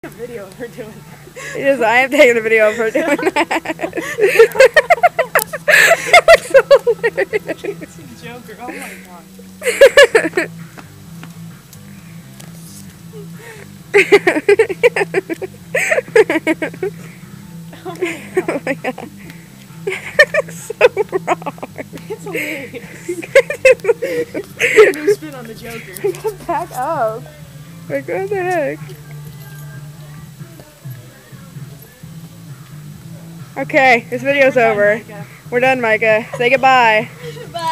A video of her doing that. Yes, I am taking a video of her doing that. It looks so hilarious. It's a Joker. Oh my god. Oh my god. So wrong. It's hilarious. New spin on the Joker. Back up. Like, what the heck? Okay, this video's over. Micah. We're done, Micah. Say goodbye. Bye.